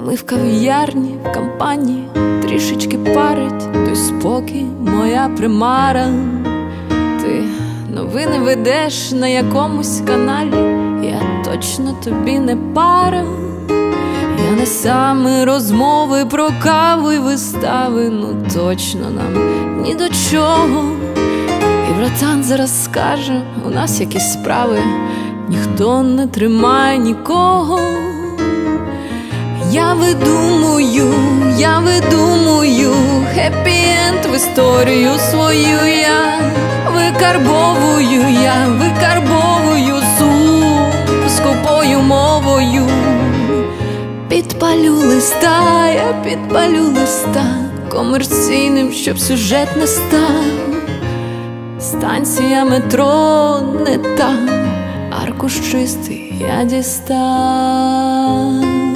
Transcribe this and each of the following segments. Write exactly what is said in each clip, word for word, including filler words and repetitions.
Ми в кав'ярні, в компанії, трішечки парить той спокій, моя примара. Ти новини ведеш на якомусь каналі, я точно тобі не пара. Я не саме розмови про каву й вистави, ну точно нам ні до чого. І братан зараз скаже, у нас якісь справи, ніхто не тримає нікого. Я видумую, я видумую хеппі-енд в історію свою. Я викарбовую, я викарбовую сум скупою мовою. Підпалю листа, я підпалю листа комерційним, щоб сюжет не став. Станція метро не та, аркуш чистий я дістав.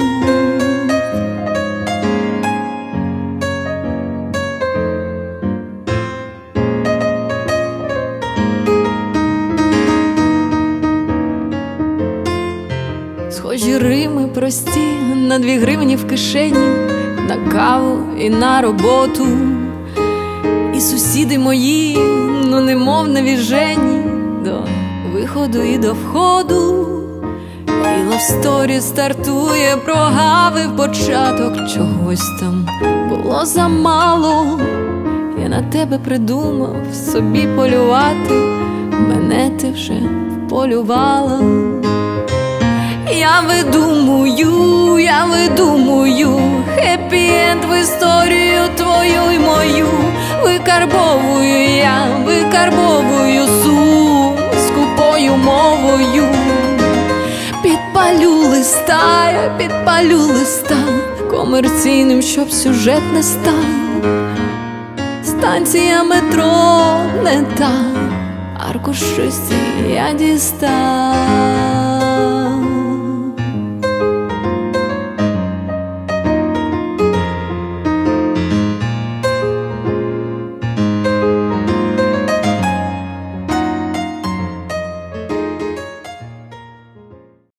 Схожі рими прості, на дві гривні в кишені, на каву і на роботу. І сусіди мої, ну немов навіжені, до виходу і до входу. І лавсторі стартує, прогавив початок, чогось там було замало. Я на тебе придумав собі полювати, мене ти вже вполювала. Я видумую, я видумую хеппі-енд в історію твою й мою. Викарбовую я, викарбовую сум скупою мовою. Підпалю листа, я підпалю листа комерційним, щоб сюжет не став. Станція метро не та, аркуш чистий я дістав.